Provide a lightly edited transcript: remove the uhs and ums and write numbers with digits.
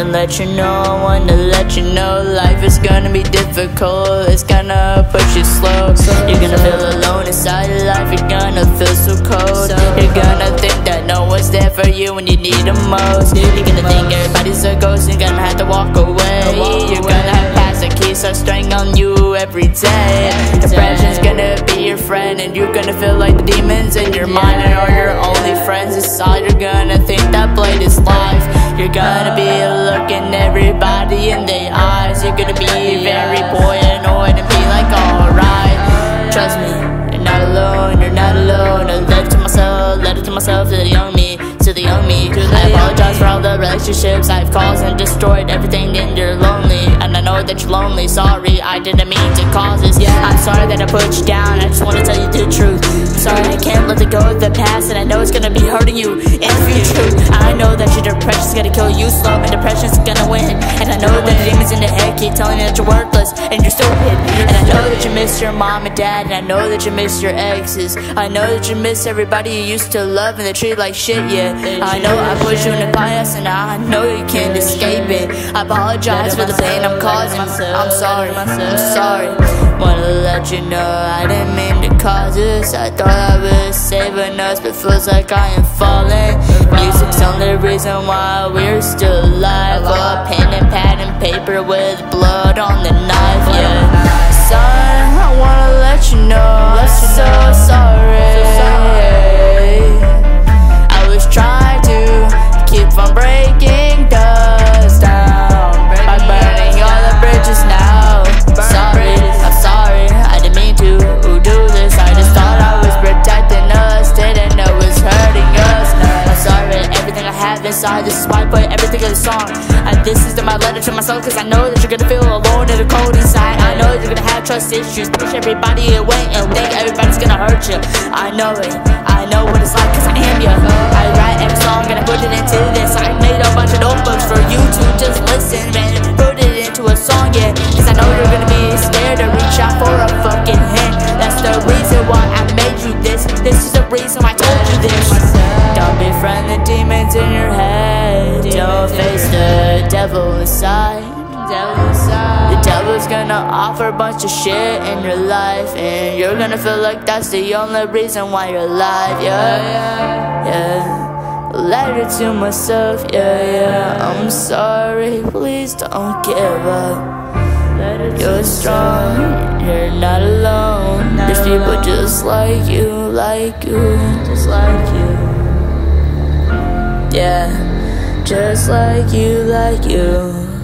to let you know, wanna let you know life is gonna be difficult, it's gonna push you slow. You're gonna feel alone inside of life, you're gonna feel so cold. You're gonna think that no one's there for you when you need them most. You're gonna think everybody's a ghost, you're gonna have to walk away. You're gonna have past that keeps on straying on you every day. Depression's gonna be your friend, and you're gonna feel like the demons in your mind and all your only friends inside. You're gonna think that blade is life. You're gonna be looking everybody in the eyes. You're gonna be very paranoid and be like, alright, trust me, you're not alone, you're not alone. I left it to myself, to the young me, to the young me. I apologize for all the relationships I've caused and destroyed everything, and you're lonely, and I know that you're lonely. Sorry, I didn't mean to cause this. I'm sorry that I put you down, I just wanna tell you the truth. I'm sorry I can't let it go of the past, and I know it's gonna be hurting you in the future. I know that your depression's gonna kill you slow, and depression's gonna win. And I know that the demons in the head keep telling you that you're worthless and you're stupid. And I know that you miss your mom and dad, and I know that you miss your exes. I know that you miss everybody you used to love and they treat like shit, yeah. I know I put you in the past, and I know you can't escape it. I apologize for the pain I'm causing. I'm sorry, I'm sorry. Wanna let you know I didn't mean to cause this. I thought I was saving us, but feels like I am falling. Music's the only reason why we're still alive. A pen and pad and paper with blood on the knife, yeah. Son, I wanna let you know I'm so sorry. I was trying to keep from breaking dust down by burning all the bridges now. Sorry, I'm sorry, I didn't mean to do this. I just thought I was protecting us, didn't know it was hurting us. I'm sorry, everything I have inside, this is why I put everything in the song. And this is my letter to myself, cause I know that you're gonna feel alone and cold inside. I know that you're gonna have trust issues, push everybody away and think everybody's gonna hurt you. I know it, I know what it's like, cause I am you. I write every song and I put it into this. I made a bunch of notebooks for you to just listen and put it into a song, yeah. Cause I know you're gonna be scared to reach out for a fucking hint. That's the reason why I made you this. This is the reason I told you this. Don't befriend the demons in your head. Don't face the devil inside. The devil's gonna offer a bunch of shit in your life, and you're gonna feel like that's the only reason why you're alive, yeah, yeah. Letter to myself, yeah. I'm sorry, please don't give up. You're strong, you're not alone. There's people just like you, just like you. Yeah, just like you,